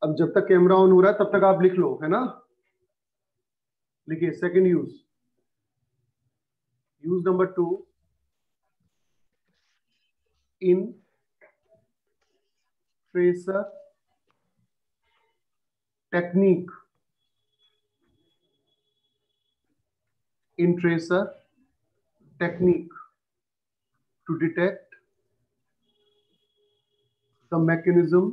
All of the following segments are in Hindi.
अब जब तक कैमरा ऑन हो रहा है तब तक आप लिख लो, है ना। लिखिए second use number 2, in tracer technique, in tracer technique to detect the mechanism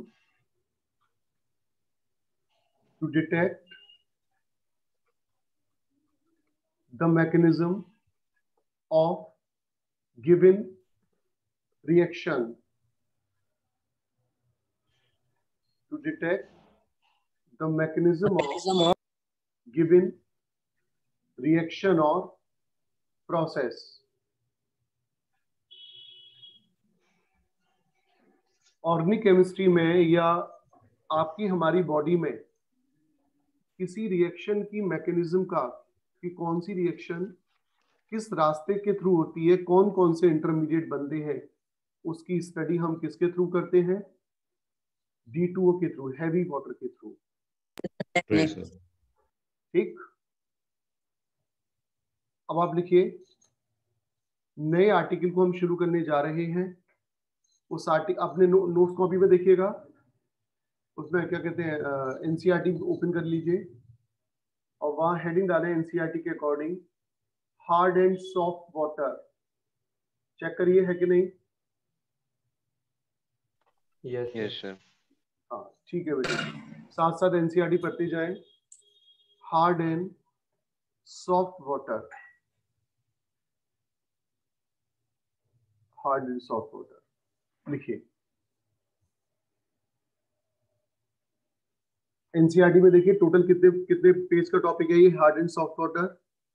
of given reaction, to detect the mechanism of given reaction or process. Organic chemistry में या आपकी हमारी बॉडी में किसी रिएक्शन की मैकेनिज्म का, कि कौन सी रिएक्शन किस रास्ते के थ्रू होती है, कौन कौन से इंटरमीडिएट बनते हैं, उसकी स्टडी हम किसके थ्रू करते हैं? D2O के थ्रू, हैवी वाटर के थ्रू। ठीक, अब आप लिखिए, नए आर्टिकल को हम शुरू करने जा रहे हैं। उस आर्टिकल अपने नोट्स कॉपी में देखिएगा, उसमें क्या कहते हैं, एनसीईआरटी ओपन कर लीजिए और वहां हेडिंग डालें एनसीईआरटी के according, hard and soft water. Check करिए है कि नहीं। Yes sir. हाँ ठीक है बेटा, साथ साथ एनसीईआरटी पढ़ते जाएं। Hard and soft water, hard and soft water लिखिए। एनसीईआरटी में देखिए टोटल कितने कितने पेज का टॉपिक है ये hard and soft water?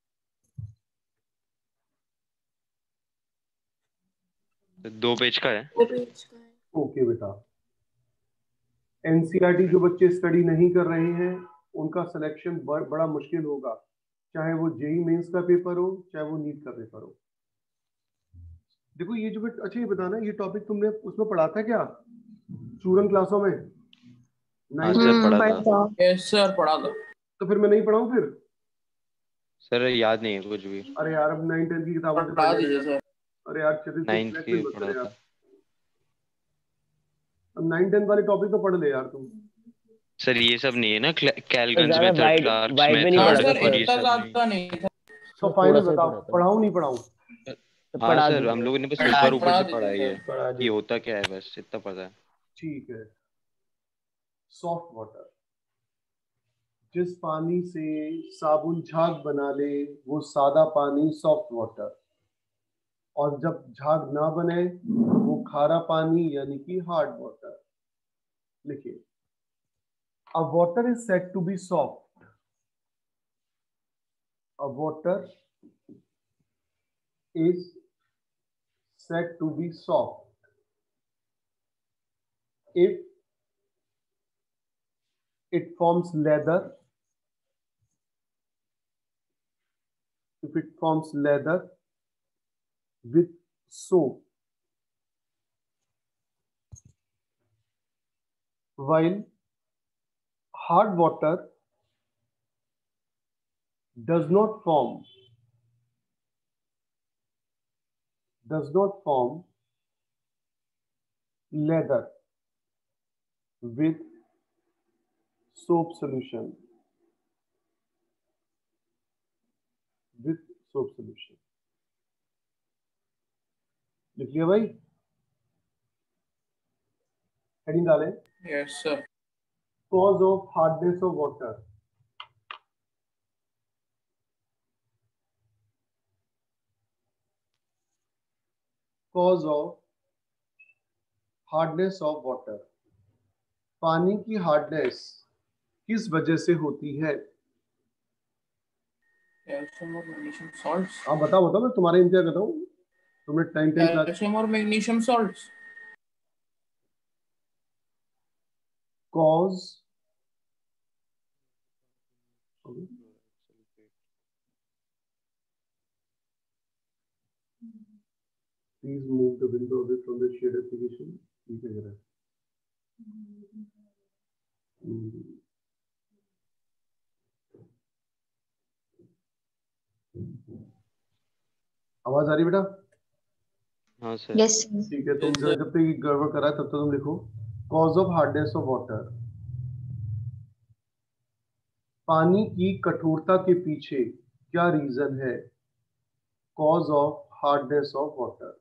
2 page का है। ओके बेटा, एनसीईआरटी जो बच्चे स्टडी नहीं कर रहे हैं उनका सिलेक्शन बड़ा मुश्किल होगा, चाहे वो जेई मेंस का पेपर हो, चाहे वो नीट का पेपर हो। देखो ये जो अच्छा ये बताना, ये टॉपिक तुमने उसमें पढ़ा था क्या स्टूडेंट क्लासों में? हाँ सर पढ़ा था। यस सर पढ़ा था। तो फिर मैं नहीं पढ़ाऊं फिर? सर याद नहीं है कुछ भी। अरे यार अब 9-10 की किताबों से पढ़ा पढ़ दीजिए लेना। सर। अरे यार चलिए 9th की मत पढ़ा कर यार, था। अब 9-10 वाले टॉपिक तो पढ़ ले यार तुम। सर ये सब नहीं है ना, कैलगन्स ज्यादा मेथड, क्लार्क्स वाइड में नहीं हाँ पढ़ा सर था मेथड, ये इतना सब नहीं। ज्यादा नहीं था। तो थोड़ा फाइनल सा ही बताओ, पढ़ा था। पढ़ाऊं नहीं पढ़ाऊं? हाँ पढ़ा सर हम दीजिए। लोगों ने बस पढ़ा ऊपर से दीजिए पढ़ा सर, है पढ़ा कि दीजिए। होता क्या है, बस इतना पता है। ठीक है। सॉफ्ट वाटर, जिस पानी से साबुन झाग बना ले वो सादा पानी सॉफ्ट वाटर, और जब झाग ना बने वो खारा पानी यानी कि हार्ड वाटर। लिखिए, a water is said to be soft, a water is said to be soft if it forms leather, with soap, while hard water does not form leather with soap solution, लिख लिया भाई? हेडिंग डालें, yes sir. cause of hardness of water, cause of hardness of water, पानी की हार्डनेस किस वजह से होती है? कैल्शियम और मैग्नीशियम सॉल्ट्स। आप बताओ मैं तुम्हारे इंतजार करता हूँ, तुमने 10 क्लास। कैल्शियम और magnesium salts. Cause please move the window away from the shade application. ठीक है जरा आवाज आ रही बेटा? हाँ सर। यस ठीक है, तुम Yes, sir. जब तक ये गड़बड़ करा है तब तक तुम लिखो cause of hardness of water. पानी की कठोरता के पीछे क्या रीजन है? Cause of hardness of water.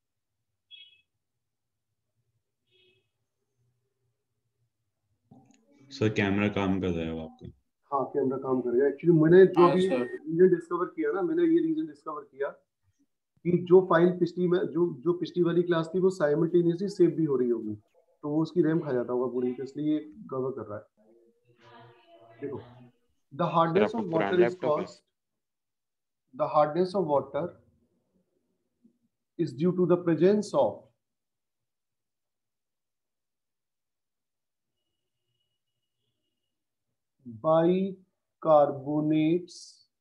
Sir camera काम कर रहा है अब आपका। हाँ, कैमरा काम करेगा। एक्चुअली मैंने जो हाँ, अभी sir. रीजन डिस्कवर किया ना, मैंने ये रीजन डिस्कवर किया कि जो फाइल पिछली में जो पिछली वाली क्लास थी वो साइमल्टेनियसली सेव भी हो रही होगी, तो वो उसकी रैम खा जाता होगा पूरी, तो इसलिए कवर कर रहा है। देखो, द सर हार्डनेस आपका ऑफ पुराना वाटर इज लैपटॉप है? Caused, the hardness of water is due to the presence of bicarbonates,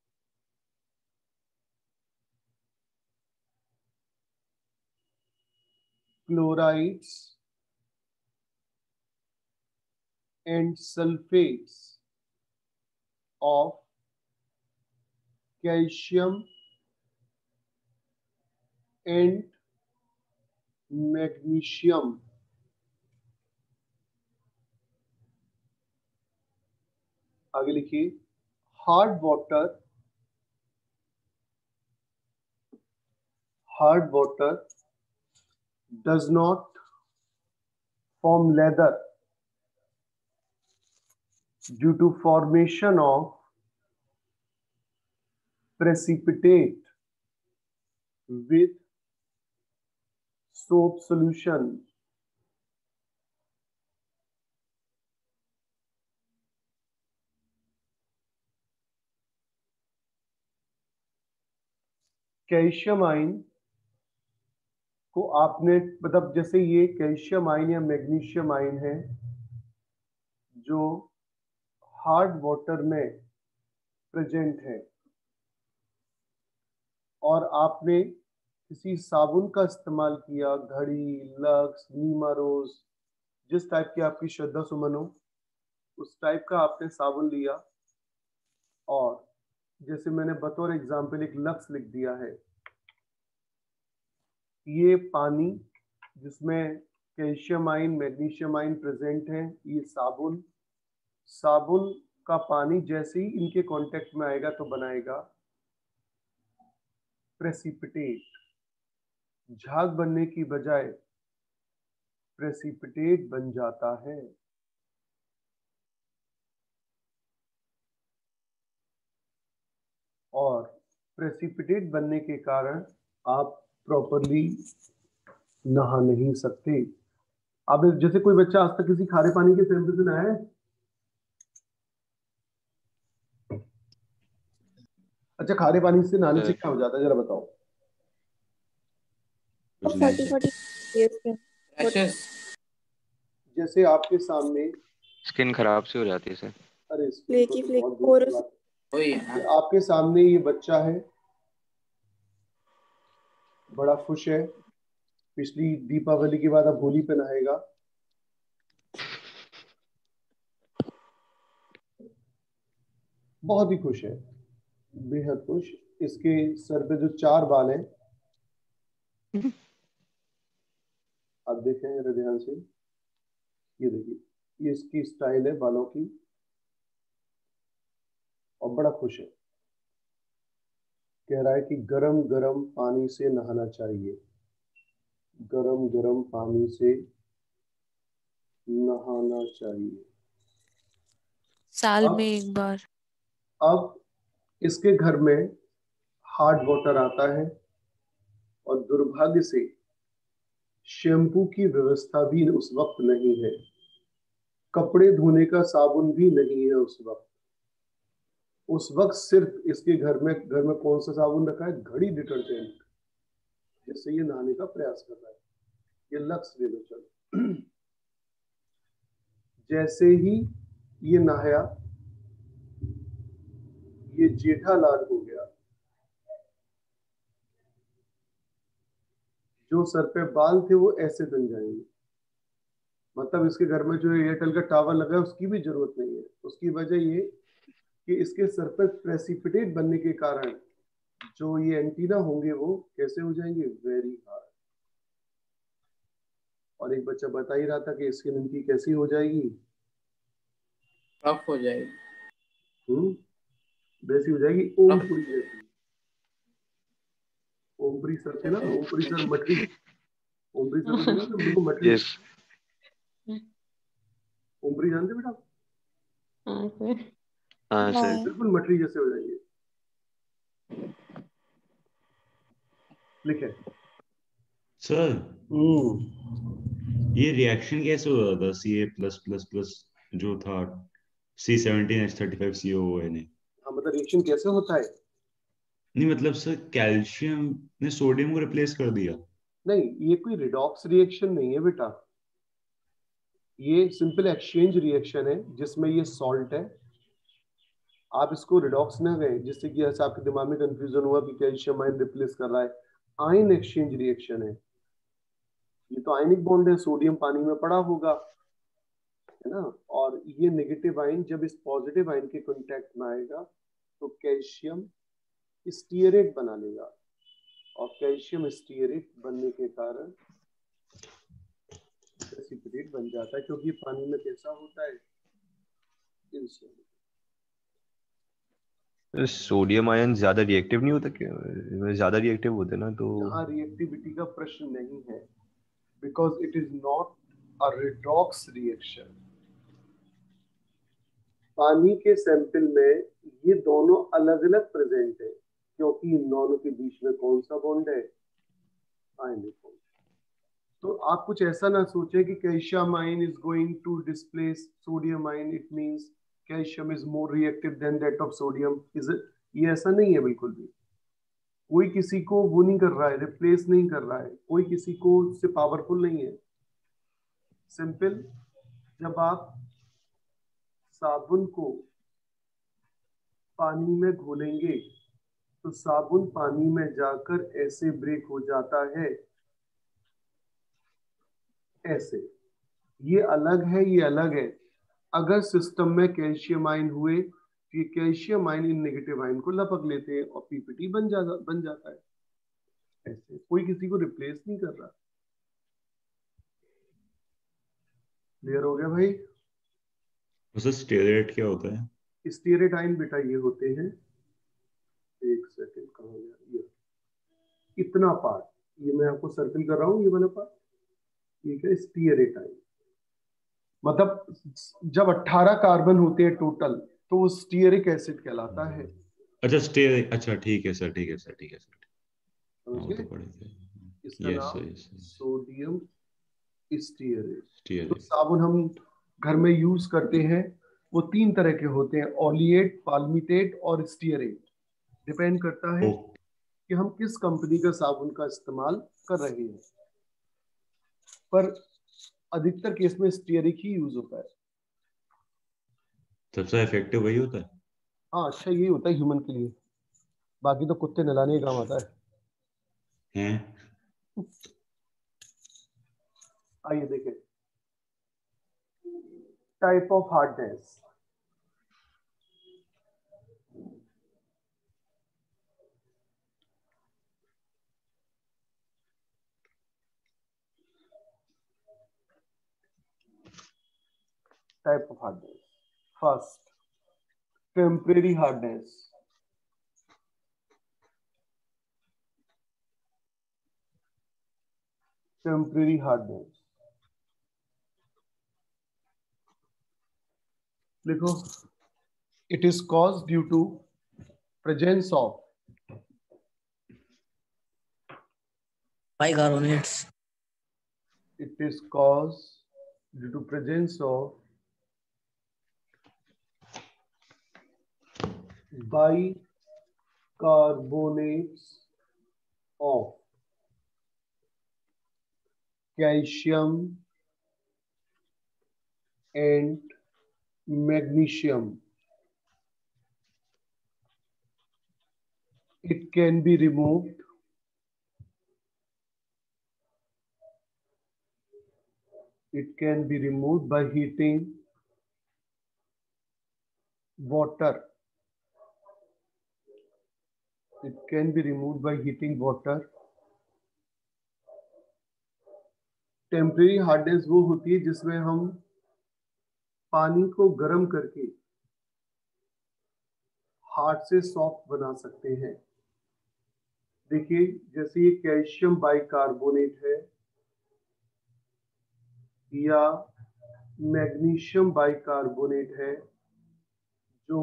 chlorides and sulfates of calcium and magnesium। आगे लिखिए, hard water does not form leather due to formation of precipitate with soap solution। Calcium ion को आपने, मतलब जैसे ये कैल्शियम आयन या मैग्नीशियम आयन है जो हार्ड वाटर में प्रेजेंट है, और आपने किसी साबुन का इस्तेमाल किया, घड़ी, लक्स, नीमा रोज, जिस टाइप की आपकी श्रद्धा सुमन हो उस टाइप का आपने साबुन लिया, और जैसे मैंने बतौर एग्जाम्पल एक लक्स लिख दिया है, ये पानी जिसमें calcium ion, magnesium ion present है, ये साबुन का पानी जैसे ही इनके कांटेक्ट में आएगा तो बनाएगा प्रेसिपिटेट, झाग बनने की बजाय प्रेसिपिटेट बन जाता है। और प्रेसिपिटेट बनने के कारण आप प्रॉपरली नहा नहीं सकते। अब जैसे कोई बच्चा आज तक किसी खारे पानी के सैंपल से नहाया है? अच्छा, खारे पानी से नहाने से क्या हो जाता है जरा बताओ? कुछ नहीं सर। Rashes. जैसे आपके सामने, स्किन खराब सी हो जाती है सर। अरे इसको फ्लेकी तो फ्लेकी बहुत दूर की बात है। वही है कि ना. आपके सामने ये बच्चा है, बड़ा खुश है, पिछली दीपावली के बाद अब होली पे नहाएगा, बहुत ही खुश है, बेहद खुश। इसके सर पे जो 4 बाल हैं, आप देखें जरा ध्यान से, ये देखिए, ये इसकी स्टाइल है बालों की, और बड़ा खुश है। कह रहा है कि गरम गरम पानी से नहाना चाहिए, गरम गरम पानी से नहाना चाहिए। साल अब में एक बार। अब इसके घर में हार्ड वाटर आता है, और दुर्भाग्य से शैम्पू की व्यवस्था भी उस वक्त नहीं है, कपड़े धोने का साबुन भी नहीं है उस वक्त सिर्फ इसके घर में कौन सा साबुन रखा है? घड़ी डिटर्जेंट, जिससे ये नहाने का प्रयास कर रहा है। ये लक्स ले लो चलो। जैसे ही ये नहाया, ये जेठालाल हो गया, जो सर पे बाल थे वो ऐसे बन जाएंगे, मतलब इसके घर में जो एयरटेल का टावर लगा है उसकी भी जरूरत नहीं है। उसकी वजह ये कि इसके सर पर प्रेसिपिटेट बनने के कारण जो ये एंटीना होंगे वो कैसे हो जाएंगे, वेरी हार्ड। और एक बच्चा बता ही रहा था कि स्किन इनकी कैसी हो जाएगी, रफ हो जाएगी। वैसी हो जाएगी ओमपुरी जैसी। ओमपुरी सर थे ना, ओमपुरी सर मटरी, ओमपुरी सर को देखा ना, बिल्कुल मटरी। यस ओमपुरी जानते बेटा? हाँ सर। हाँ सर। नहीं। बिल्कुल मटरी जैसे हो जाएंगे। लिखे सर हम्म ये रिएक्शन कैसे हो रहा था Ca+++ जो था C17H35COO ने? हाँ, मतलब रिएक्शन कैसे होता है? नहीं मतलब सर कैल्शियम ने सोडियम को रिप्लेस कर दिया। नहीं, ये कोई रिडॉक्स रिएक्शन नहीं है बेटा, ये सिंपल एक्सचेंज रिएक्शन है जिसमें ये सॉल्ट है। आप इसको रिडॉक्स ना गए जिससे कि ऐसा आपके दिमाग में कंफ्यूजन हुआ कि कैल्शियम आयन रिप्लेस कर रहा है। आयन एक्सचेंज रिएक्शन है ये, तो आयनिक बॉन्ड है, सोडियम पानी में पड़ा होगा, है ना। और ये नेगेटिव आयन जब इस पॉजिटिव आयन के कांटेक्ट में आएगा तो कैल्शियम स्टीयरेट बना लेगा, और कैल्शियम स्टीयरेट बनने के कारण प्रेसिपिटेट बन जाता है, क्योंकि पानी में कैसा होता है, insoluble। सोडियम आयन ज्यादा रिएक्टिव नहीं होता क्या? ज्यादा रिएक्टिव होते ना तो। यहाँ रिएक्टिविटी का प्रश्न नहीं है, because it is not a redox reaction. पानी के सैंपल में ये दोनों अलग अलग प्रेजेंट है, क्योंकि इन दोनों के बीच में कौन सा बॉन्ड है, आयनिक बॉन्ड। तो आप कुछ ऐसा ना सोचे कि calcium ion is going to displace sodium ion, it means calcium is more reactive than that of sodium, is it? ये ऐसा नहीं है बिल्कुल भी। कोई किसी को वो नहीं कर रहा है, रिप्लेस नहीं कर रहा है, कोई किसी को उससे पावरफुल नहीं है। सिंपल, जब आप साबुन को पानी में घोलेंगे तो साबुन पानी में जाकर ऐसे ब्रेक हो जाता है, ऐसे। ये अलग है, ये अलग है। अगर सिस्टम में कैल्शियम आयन हुए तो ये कैल्शियम आयन इन नेगेटिव आयन को लपक लेते हैं और पीपीटी बन जाता है। ऐसे कोई किसी को रिप्लेस नहीं कर रहा। क्लियर हो गया भाई? तो सर स्टेरेट क्या होता है? स्टीयरेट आयन बेटा ये होते हैं, एक सेकेंड कहाँ गया, ये इतना पार्ट, ये मैं आपको सर्कल कर रहा हूँ, ये वाला पार्ट, ठीक है, स्टीयरेट आयन। मतलब जब 18 कार्बन होते हैं टोटल तो वो स्टीयरिक एसिड कहलाता है। अच्छा स्टेरेट, अच्छा ठीक है सर, ठीक है सर, ठीक है सर। समझ हाँ वो तो गए? पढ़े थे। इसका यस नाम sir, yes sir. Sodium stearate. जो स्टेरेट। साबुन हम घर में यूज करते हैं वो 3 तरह के होते हैं, ऑलिएट, पाल्मिटेट और स्टीयरेट। डिपेंड करता है ओ कि हम किस कंपनी का साबुन का इस्तेमाल कर रहे हैं, पर अधिकतर केस में स्टीयरिक ही यूज होता है। सबसे इफेक्टिव वही होता है। हाँ, अच्छा यही होता है ह्यूमन के लिए, बाकी तो कुत्ते नहलाने का काम आता है। हैं? आइए देखें type of hardness. Type of hardness, first temporary hardness. Temporary hardness लिखो, it is cause due to presence of Bicarbonates. it is caused due to presence of bicarbonates of calcium and magnesium. It can be removed It can be removed by heating water. It can be removed by heating water. Temporary hardness वो होती है जिसमें हम पानी को गर्म करके हार्ड से सॉफ्ट बना सकते हैं। देखिए, जैसे ये कैल्शियम बाइकार्बोनेट है या मैग्नीशियम बाइकार्बोनेट है, जो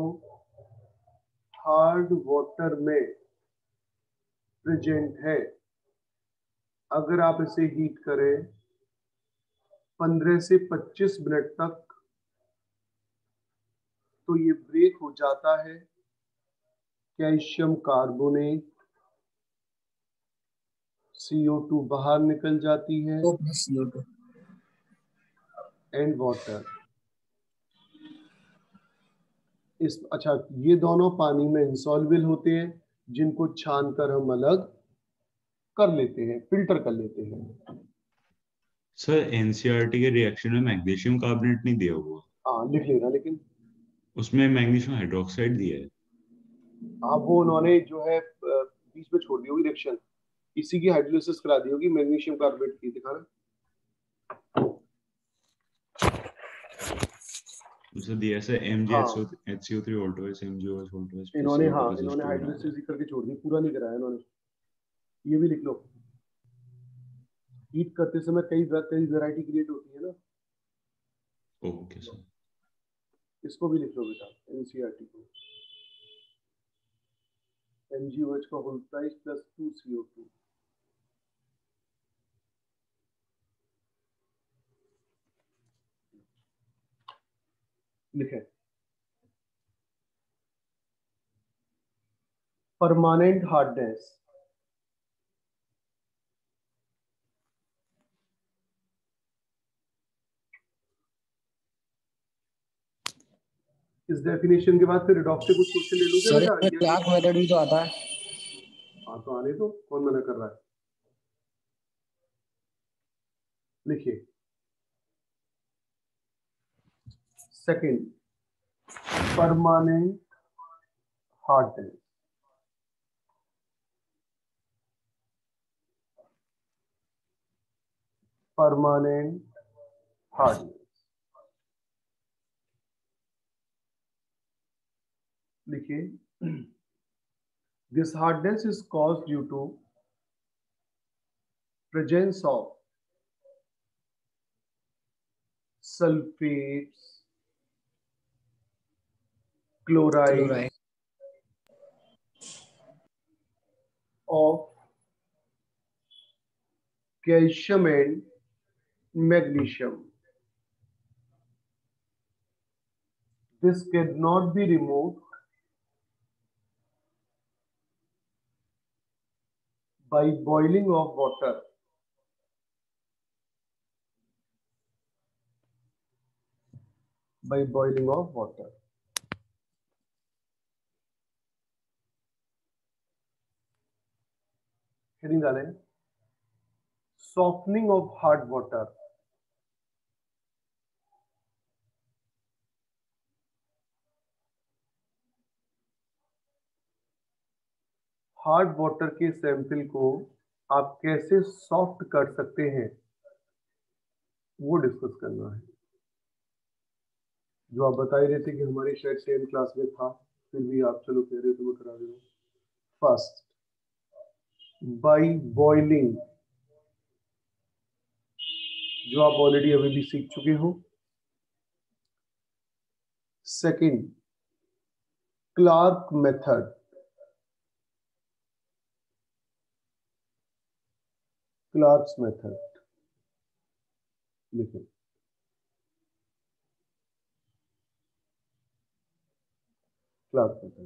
हार्ड वाटर में प्रेजेंट है। अगर आप इसे हीट करें 15 से 25 मिनट तक तो ये ब्रेक हो जाता है। कैल्शियम कार्बोनेट, CO2 बाहर निकल जाती है CO2 एंड वाटर। अच्छा, ये दोनों पानी में इंसॉल्युबल होते हैं, जिनको छानकर हम अलग कर लेते हैं, फिल्टर कर लेते हैं। सर एनसीईआरटी के रिएक्शन में मैग्नीशियम कार्बोनेट नहीं दिया हुआ, हाँ, लिख लेना, लेकिन उसमें मैग्नीशियम हाइड्रोक्साइड दिया है। हाँ, वो उन्होंने जो है बीच में छोड़ दी होगी रिएक्शन, इसी की हाइड्रोलिसिस करा दी होगी मैग्नीशियम कार्बोनेट की। दिखाना उसे दिया ऐसे MgHCO3 ऑल्टोएस MgOH ऑल्टोएस इन्होंने हाइड्रोलिसिस ही करके छोड़ दी, पूरा नहीं कराया इन्होंने। ये भी लिख लो, हीट करते समय कई वैरायटी क्रिएट होती है ना। Okay sir. इसको भी लिख लो बेटा, एनसीईआरटी को। MgOH का होल प्राइस प्लस 2CO2। लिखे परमानेंट हार्डनेस, इस डेफिनेशन के बाद फिर रिडॉक्स से कुछ क्वेश्चन ले लूंगा सर, बेटा। इसमें क्लार्क मेथड भी तो आता है। हाँ, तो आने दो, कौन मना कर रहा है। लिखिए, second, permanent hardness. Permanent hardness लिखिए, this hardness is caused due to presence of sulfates, chloride of calcium and magnesium. This cannot be removed by boiling of water. By boiling of water. Heading डालें, softening of hard water. Hard water के सैंपल को आप कैसे सॉफ्ट कर सकते हैं, वो डिस्कस करना है। जो आप बता ही रहे थे कि हमारी शायद 10th क्लास में था, फिर भी आप चलो कह रहे हो तो मैं करा दे रहा हूँ। फर्स्ट, बाय बॉइलिंग, जो आप ऑलरेडी अभी भी सीख चुके हो। Second, Clark method. Clark's method लिखें, क्लार्क मेथड।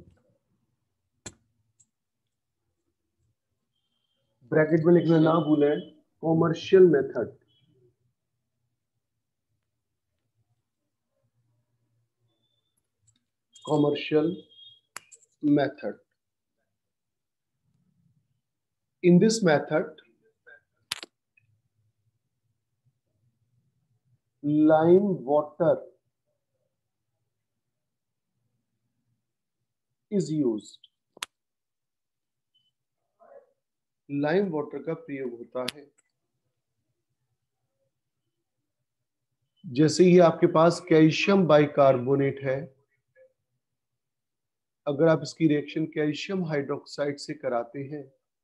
ब्रैकेट में लिखना ना भूलें, commercial method. Commercial method. In this method, lime water is used. Lime water का प्रयोग होता है। जैसे ही आपके पास कैल्शियम बाइकार्बोनेट है, अगर आप इसकी रिएक्शन कैल्शियम हाइड्रोक्साइड से कराते हैं,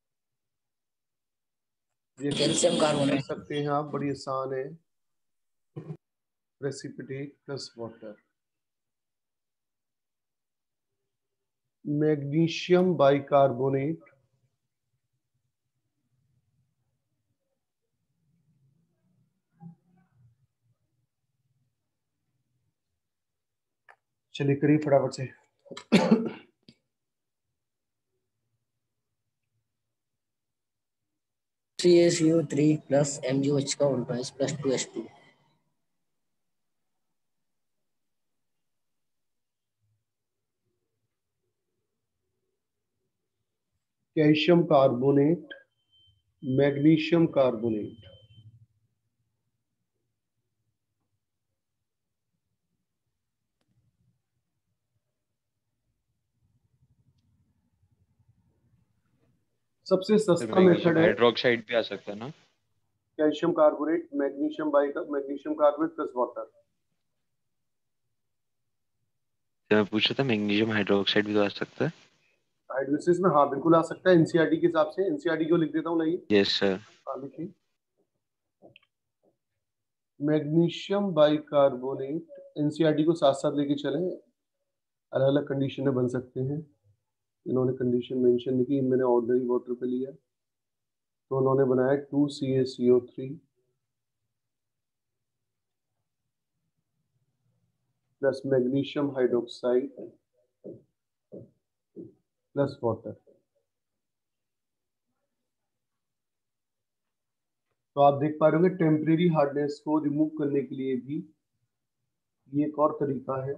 कैल्शियम कर कार्बोनेट। सकते हैं आप, बड़ी आसान है। Precipitate plus water, magnesium bicarbonate चलिए करिए फटाफट से। CaCO3 प्लस MgOH का उल्टा इस plus 2H2। Calcium carbonate, magnesium carbonate, सबसे सस्ता मेथड है। हाइड्रोक्साइड भी आ सकता है ना? Calcium carbonate, magnesium carbonate plus water. मैं पूछ रहा था मैग्नीशियम हाइड्रोक्साइड भी तो आ सकता है। हाइड्रोलिसिस में हाँ बिल्कुल आ सकता है, एनसीईआरटी के हिसाब से। एनसीईआरटी को लिख देता हूँ, नहीं यस सर। लिखिए। मैग्नीशियम बाइकार्बोनेट, एनसीईआरटी को साथ साथ लेके चलें, अलग अलग कंडीशन में बन सकते हैं। इन्होंने कंडीशन मेंशन नहीं की, मैंने ऑर्डिनरी वाटर पे लिया, तो उन्होंने बनाया 2CaCO3 plus magnesium hydroxide plus water. तो आप देख पा रहे होंगे टेम्परेरी हार्डनेस को रिमूव करने के लिए भी ये एक और तरीका है।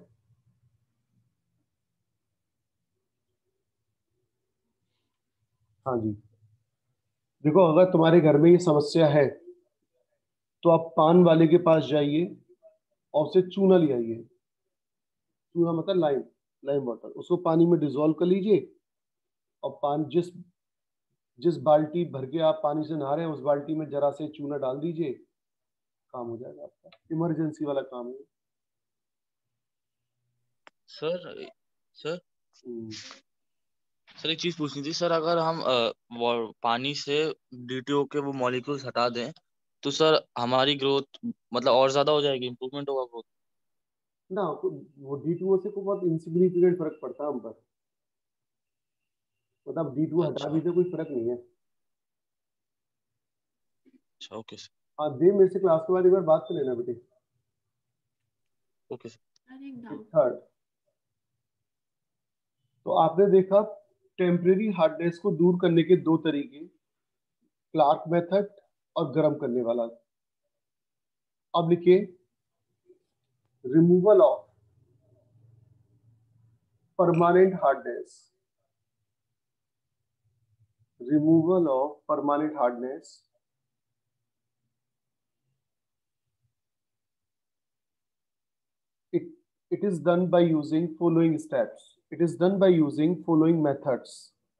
हाँ जी, देखो अगर तुम्हारे घर में ये समस्या है तो आप पान वाले के पास जाइए और उससे चूना ले आइए। चूना मतलब लाइम, लाइम वाटर, उसको पानी में डिजोल्व कर लीजिए और पान जिस जिस बाल्टी भर के आप पानी से नहा रहे हैं उस बाल्टी में जरा से चूना डाल दीजिए, काम हो जाएगा आपका। इमरजेंसी वाला काम है। सर सर हम्म, सर एक चीज पूछनी थी सर। अगर हम पानी से DTO के वो मॉलिक्यूल्स हटा दें तो सर हमारी ग्रोथ मतलब और ज्यादा हो जाएगी, इंप्रूवमेंट होगा ग्रोथ? ना वो D2O से को बहुत इनसिग्निफिकेंट फर्क पड़ता है हम पर, मतलब D2O हटा अच्छा भी तो कोई फर्क नहीं है। अच्छा, ओके सर। हाँ दे, मेरे से क्लास के बाद एक बार बात कर लेना बेटे। Okay sir. थर्ड, तो आपने देखा टेम्परेरी हार्डनेस को दूर करने के दो तरीके, क्लार्क मेथड और गर्म करने वाला। अब लिखिए removal of permanent hardness, removal of permanent hardness it is done by using following steps. It is done by using following methods.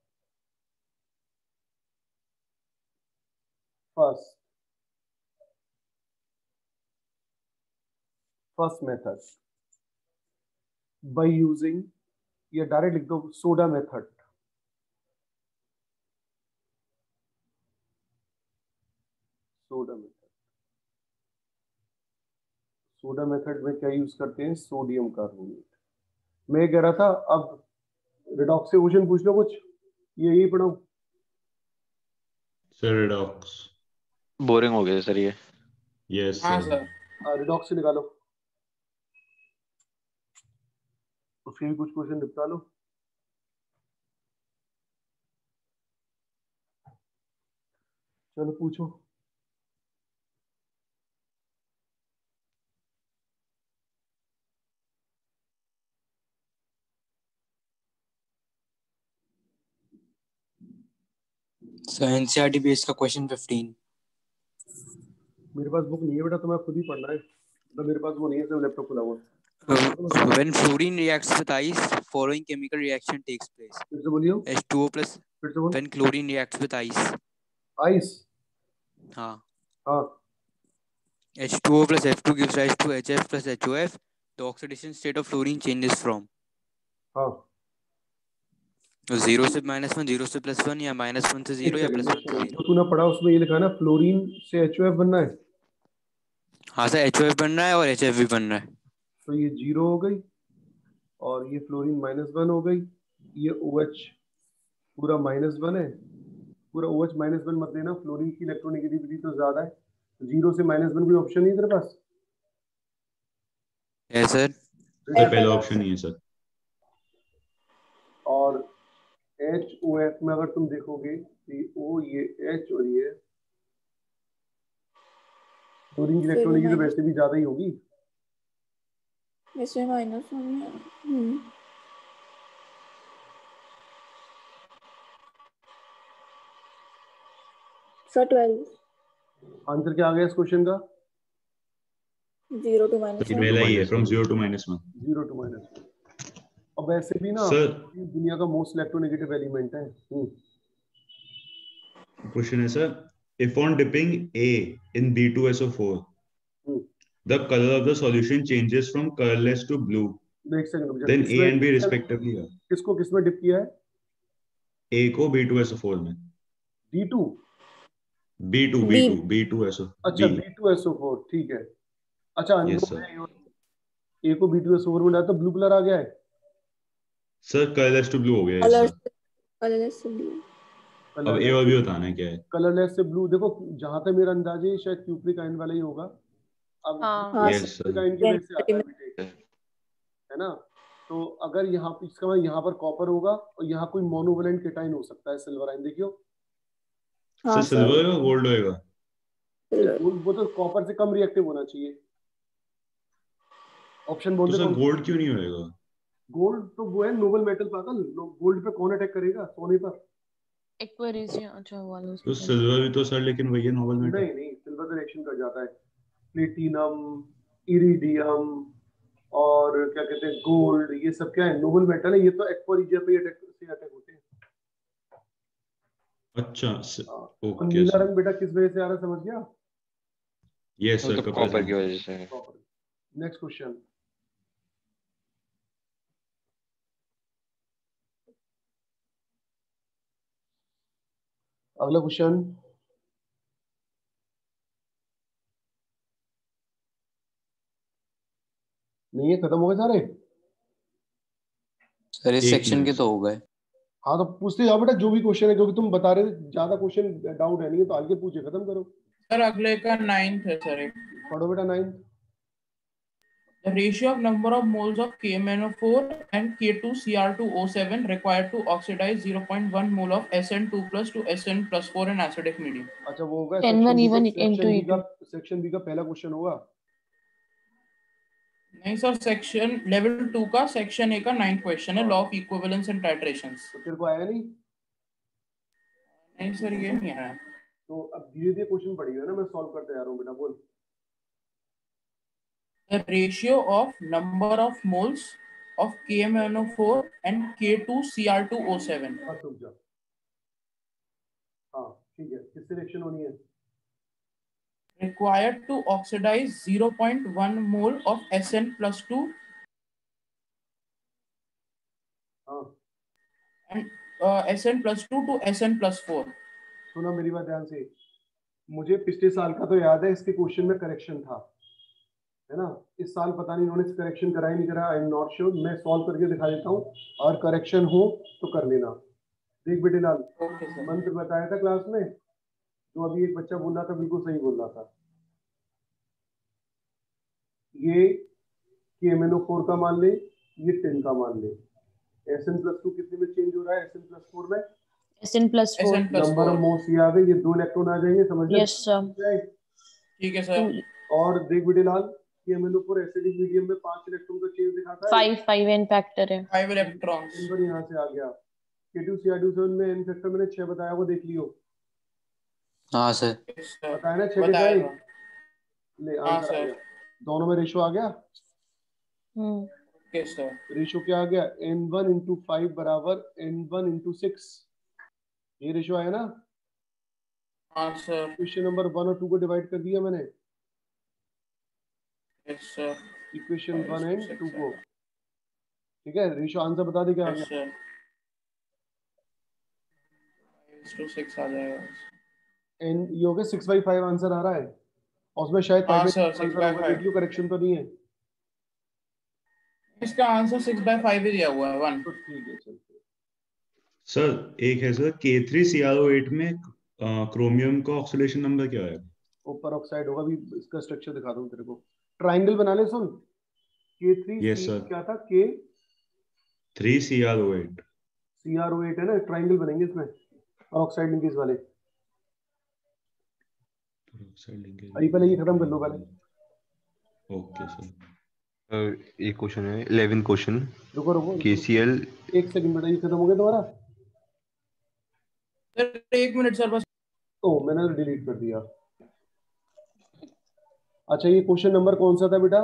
First method by using, या डायरेक्ट लिख दो soda method. Soda method, soda method में क्या यूज करते हैं? Sodium carbonate. मैं कह रहा था अब रिडॉक्स से क्वेश्चन पूछ लो कुछ, यही पढ़ो। Sir redox. बोरिंग हो गया सर ये। यस हाँ सर। सर। रिडॉक्स से निकालो, उसके भी कुछ क्वेश्चन निपटा लो। चलो पूछो। सर NCERT बेस्ड का क्वेश्चन 15। मेरे पास बुक नहीं है बेटा, तुम्हें खुद ही पढ़ना है। तो मेरे पास वो नहीं है, सिर्फ लैपटॉप खुला हुआ। When fluorine reacts with ice, following chemical reaction takes place. फिर से बोलियो, H2O plus फिर से बोल। when chlorine reacts with ice. Ice, हाँ. हाँ H2O plus F2 gives rise to HF plus HOF. The oxidation state of fluorine changes from हाँ 0 से -1, 0 से +1 या -1 से 0 या +1 से 0. जो तूने पढ़ा उसमें ये लिखा है ना, फ्लोरीन से HOF बनना है, हाँ सर, HOF बन रहा है और HF भी बन रहा है. तो ये 0 हो गई और ये फ्लोरीन -1 हो गई, ये OH पूरा -1 है, पूरा OH -1 मत लेना, फ्लोरीन की इलेक्ट्रोनेगेटिविटी तो ज्यादा है, 0 से -1 कोई ऑप्शन नहीं है तेरे पास। है सर. सर पहला ऑप्शन ही है सर। और HOF में अगर तुम देखोगे तो ये O, ये H और ये फ्लोरीन की इलेक्ट्रोनेगेटिविटी वैसे भी ज्यादा ही होगी। वैसे -1 है। सर 12 आंसर क्या आ गया इस क्वेश्चन का? 0 to -1। पहला ही है, फ्रॉम 0 to -1। 0 to -1। और वैसे भी ना सर दुनिया का मोस्ट इलेक्ट्रोनेगेटिव एलिमेंट है। क्वेश्चन है sir, if on dipping A in B2SO4 the color of the solution changes from colorless to blue, एक second, then A and B respectively are। किसको किसमें डिप किया है? A को B2SO4 में। D2 B2SO। अच्छा B2SO4 ठीक है। अच्छा Yes, sir। A को B2SO4 में डाला तो ब्लू कलर आ गया है। सर कलरलेस टू ब्लू हो गया है सर। कलरलेस से ब्लू। अब ए और भी बताना है क्या है। कलरलेस से ब्लू, देखो जहां तक मेरा अंदाजा है शायद क्यूप्रिक आयन वाला ही होगा। अब यस सर, आयन की वजह से आता है बेटे, है ना। तो अगर यहाँ पे इसका मतलब यहाँ पर कॉपर होगा और यहाँ कोई मोनोवेलेंट केटाइन हो सकता है, सिल्वर आयन। देखियो सर सिल्वर होगा गोल्ड होएगा? वो तो कॉपर से कम रिएक्टिव होना चाहिए। ऑप्शन बोल तो दे। सर गोल्ड क्यों नहीं होएगा? गोल्ड तो वो है नोबल मेटल पागल, गोल्ड पे कौन अटैक करेगा? सोने पर। एक्वेरियस अच्छा वाला। तो सिल्वर भी तो सर, लेकिन वही है नोबल मेटल। नहीं नहीं, सिल्वर तो रिएक्शन कर जाता है। प्लेटिनम, इरिडियम और क्या कहते हैं गोल्ड, ये सब क्या है? नोबल मेटल है। ये तो एक्वेरिया पे अटैक होते हैं। अच्छा ओके। नीला रंग बेटा किस वजह से आ रहा है, समझ गया? यस सर, कॉपर की वजह से। Next question. अगला क्वेश्चन। नहीं है, खत्म हो गए सारे सर। इस सेक्शन के तो हो गए। हाँ तो पूछते जाओ बेटा जो भी क्वेश्चन है, क्योंकि तुम बता रहे थे ज्यादा क्वेश्चन डाउट है नहीं है, तो आगे पूछे, खत्म करो। सर अगले का 9th है सर। पढ़ो बेटा 9th। The ratio of number of moles of KMnO4 and K2Cr2O7 required to oxidize 0.1 mole of SN2+ to SN+4 in acidic medium। अच्छा वो होगा सेक्शन बी का पहला क्वेश्चन होगा। नहीं सर, सेक्शन लेवल 2 का सेक्शन ए का 9th क्वेश्चन है, law of equivalence and titrations. तो तेरे को आया नहीं? नहीं सर ये नहीं आया। तो अब धीरे धीरे क्वेश्चन पढ़िएगा ना, मैं सॉल्व करते जा रहा हूँ बेटा। बोल। The ratio of number of moles of KMnO4 and K2Cr2O7। हाँ रुक जा। हाँ ठीक है, किससे रिएक्शन होनी है? Required to oxidize 0.1 mole of SN+2 and SN+2 to SN+4। सुना मेरी बात ध्यान से। मुझे पिछले साल का तो याद है, इसके क्वेश्चन में करेक्शन था, है ना। इस साल पता नहीं इन्होंने करेक्शन कराया नहीं कराया, आई एम नॉट श्योर। मैं सॉल्व करके दिखा देता हूँ, और करेक्शन हो तो कर लेना। देख बेटे लाल, मंत्र बताया था क्लास में, जो अभी एक बच्चा बोल रहा था, बिल्कुल सही बोल रहा था। ये KMnO4 का मान ले, ये 10 का मान ले। SN+2 कितने में चेंज हो रहा है? SN+4 में SN+4 नंबर ऑफ मोल्स ये आ गए, ये 2 इलेक्ट्रॉन आ जाएंगे, समझ गए? Yes sir. ठीक है सर। और देख बेटे लाल, KMnO4 एसिडिक मीडियम में 5 इलेक्ट्रॉन का चेंज दिखाता है। 5 n फैक्टर है। 5 इलेक्ट्रॉन्स। नंबर यहाँ से आ गया। K2Cr2O7 में n फैक्टर मैंने 6 बताया, वो देख लियो। हाँ सर। बताया ना 6 के 6 ले आंसर आ गया। दोनों में रेशो आ गया। Okay sir. रेशो क्या आ गया, n1 इंटू 5 बराबर n1 इंटू 6, ये रेशो आया ना। हाँ सर। इक्वेशन नंबर 1 और 2 को डिवाइड कर दिया मैंने। Yes sir. इक्वेशन 1 एंड 2 को, ठीक है। रेशो आंसर बता दे क्या आ गया। सर 5:6 आ जाएगा। n ये हो गया 6/5 आंसर आ रहा है, और उसमें शायद हाँ 5/6 सर, आंसर 6/5 होगा। देख लियो करेक्शन तो नहीं है। इसका आंसर 6/5 ही दिया हुआ है 1। तो ठीक है चलते। सर एक है सर K3CrO8 में क्रोमियम का ऑक्सीडेशन नंबर क्या है? ऊपर ऑक्साइड होगा, भी इसका स्ट्रक्चर दिखा दूं तेरे को। ट्रायंगल बना ले, सुन। K3 yes sir. क्या था, K 3CrO8 CrO8 है ना, ट्रायंगल बनेंगे इसमें, और ऑक्साइड लिंकेज वाले। अभी पहले ये खत्म कर लो पहले। Okay sir. एक क्वेश्चन है, 11 क्वेश्चन। रुको रुको रुको, KCl। एक सेकंड बेटा, ये खत्म हो गया तुम्हारा। सर 1 मिनट सर बस। ओ मैंने डिलीट कर दिया। अच्छा ये क्वेश्चन नंबर कौन सा था बेटा?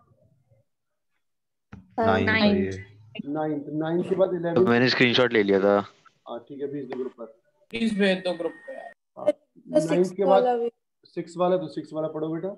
9 9 के बाद तो 11। मैंने स्क्रीनशॉट ले लिया था। हाँ ठीक है, भेज दो ग्रुप पर। प्लीज भेज दो ग्रुप पे। 9 के बाद 6 वाला, तो 6 वाला पढ़ो बेटा।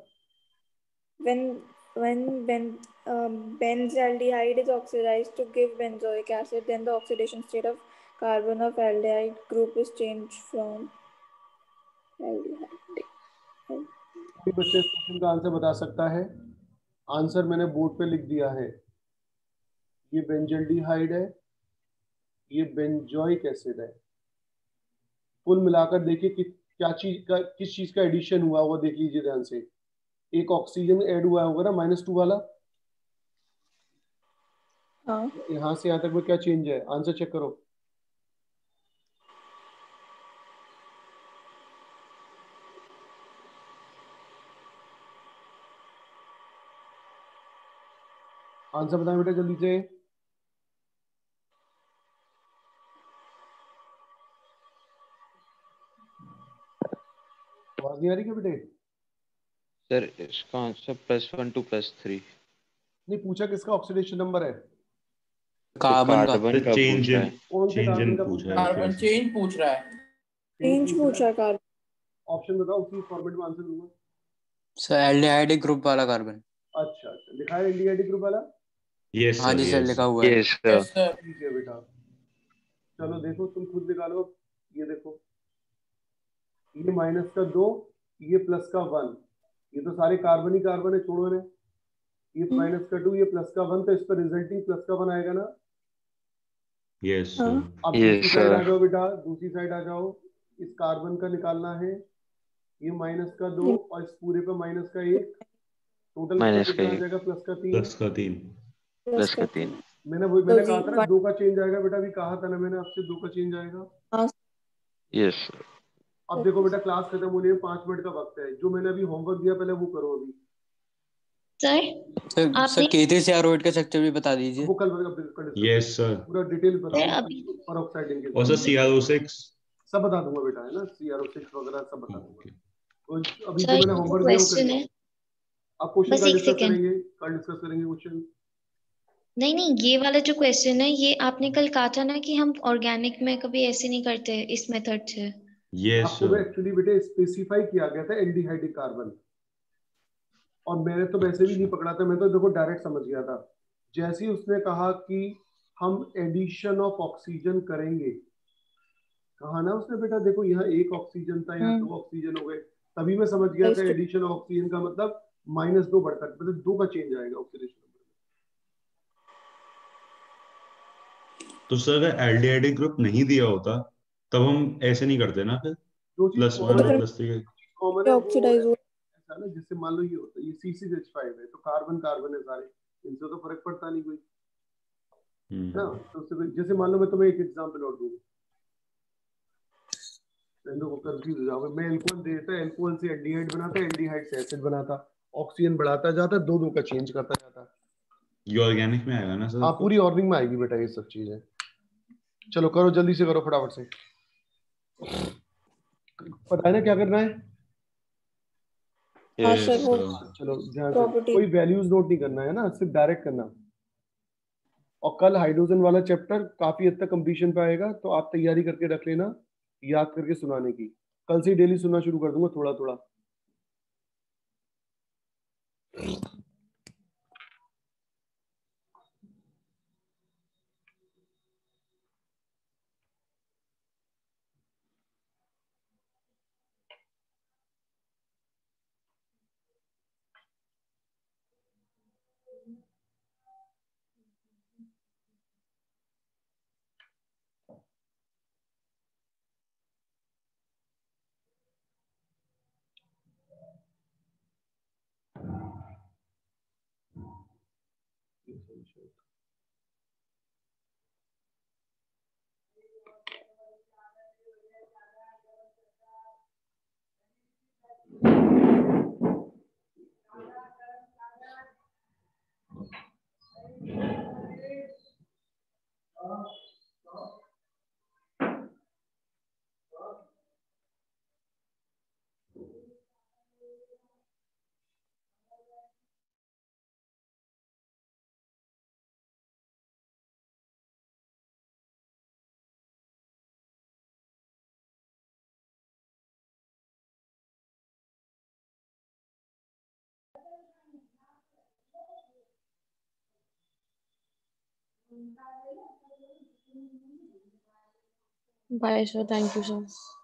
When benzaldehyde is oxidized to give benzoic acid, then the oxidation state of carbon of aldehyde group is changed from aldehyde. कोई बच्चे इस क्वेश्चन का आंसर बता सकता है? आंसर मैंने बोर्ड पे लिख दिया है। ये बेंजल्डिहाइड है, ये बेंजोइक एसिड है। कुल मिलाकर देखिए कि क्या चीज का, किस चीज का एडिशन हुआ वो देख लीजिए ध्यान से। एक ऑक्सीजन ऐड हुआ होगा ना, -2 वाला। हाँ। यहाँ से यहाँ तक में क्या चेंज है, आंसर चेक करो। आंसर बताएं बेटा जल्दी से। आवाज नहीं आ रही क्या बेटे? सर इसका आंसर +1 to +3। नहीं, पूछा किसका ऑक्सीडेशन नंबर है? कार्बन का। कार्बन का चेंज पूछ रहा इन है। कौन से चेंज कार्बन इन का पूछा पूछा है है? कार्बन चेंज पूछ रहा है। चेंज पूछा कार्बन। ऑप्शन बताओ, उसी फॉर्मेट में आंसर दूंगा। सर एल्डिहाइड ग्रुप वाला कार्बन। अच्छा अच्छा, लिखा है एल्डिहाइड ग्रुप वाला। यस हाँ सर जी सर, यस। लिखा हुआ है। Yes yes sir. ठीक है बेटा, चलो देखो तुम खुद निकालो। ये देखो, ये -2, ये +1, ये तो सारे कार्बन ही कार्बन है, छोड़ो इन्हें। ये -2, ये +1, तो इस पर रिजल्टिंग +1 आएगा ना। यस हाँ। सर। अब Yes, दूसरी साइड आ sir. जाओ बेटा, दूसरी साइड आ जाओ। इस कार्बन का निकालना है, ये -2 और इस पूरे पे -1, टोटल माइनस का कितना आ 1 जाएगा? +3। +3। +3। मैंने कहा था ना 2 का चेंज आएगा बेटा, अभी कहा था ना मैंने आपसे 2 का चेंज आएगा। Yes sir. अब देखो बेटा, क्लास खत्म होने में 5 मिनट का वक्त है। जो मैंने अभी होमवर्क दिया पहले वो करो अभी। सर K3CrO8 का स्ट्रक्चर भी बता दीजिए। वो कल डिस्कस यस सर। पूरा डिटेल बताऊंगा, परऑक्साइड लिंकेज और सर CrO6 सब बता दूंगा बेटा, है ना। CrO6 वगैरह सब बता दूंगा। ओके। तो अभी जो मैंने होमवर्क दिया वो करिए। अब क्वेश्चन का डिस्कस करेंगे, कल डिस्कस करेंगे क्वेश्चन। नहीं, ये वाला जो क्वेश्चन है ये आपने कल कहा था ना कि हम ऑर्गेनिक में कभी ऐसे नहीं करते इस मेथड से। यस आपको सर। एक्चुअली बेटे स्पेसिफाई किया गया था एल्डिहाइड कार्बन, और मैंने तो वैसे भी नहीं पकड़ा था, मैं तो देखो डायरेक्ट समझ गया था। जैसे ही उसने कहा कि हम एडिशन ऑफ ऑक्सीजन करेंगे, कहा ना उसने बेटा, देखो यहाँ एक ऑक्सीजन था, यहाँ 2 ऑक्सीजन हो गए, तभी मैं समझ गया था एडिशन ऑफ ऑक्सीजन का मतलब -2 बढ़कर, मतलब 2 का चेंज आएगा ऑक्सीडेशन। तो सर अगर एल्डिहाइड ग्रुप नहीं दिया होता तब हम ऐसे नहीं करते ना, फिर जो चीज +1 और +3 कॉमन है वो ऐसा ना, जिससे मान लो ये होता है, ये C6H5 है, तो कार्बन कार्बन है सारे, इनसे तो फर्क पड़ता नहीं कोई, है ना। तो उससे जैसे मान लो मैं तुम्हें एक एग्जांपल और दूं, को कंफ्यूज हो जाओगे। मैं एल्कोहल देता, एल्कोहल से एल्डिहाइड बनाता, एल्डिहाइड से एसिड बनाता, ऑक्सीजन बढ़ाता जाता, 2 का चेंज करता जाता। ये ऑर्गेनिक में आएगा ना सर? हाँ पूरी ऑर्गेनिक में आएगी बेटा ये सब चीजें। चलो करो जल्दी से करो, फटाफट से। पता है ना क्या करना है? हाँ Yes, सर वो चलो ध्यान से, प्रॉपर्टी कोई वैल्यूज नोट नहीं करना है ना, सिर्फ डायरेक्ट करना। और कल हाइड्रोजन वाला चैप्टर काफी हद तक कंप्लीशन पे आएगा, तो आप तैयारी करके रख लेना, याद करके सुनाने की। कल से डेली सुनना शुरू कर दूंगा थोड़ा थोड़ा। Bye, sir. Thank you, sir.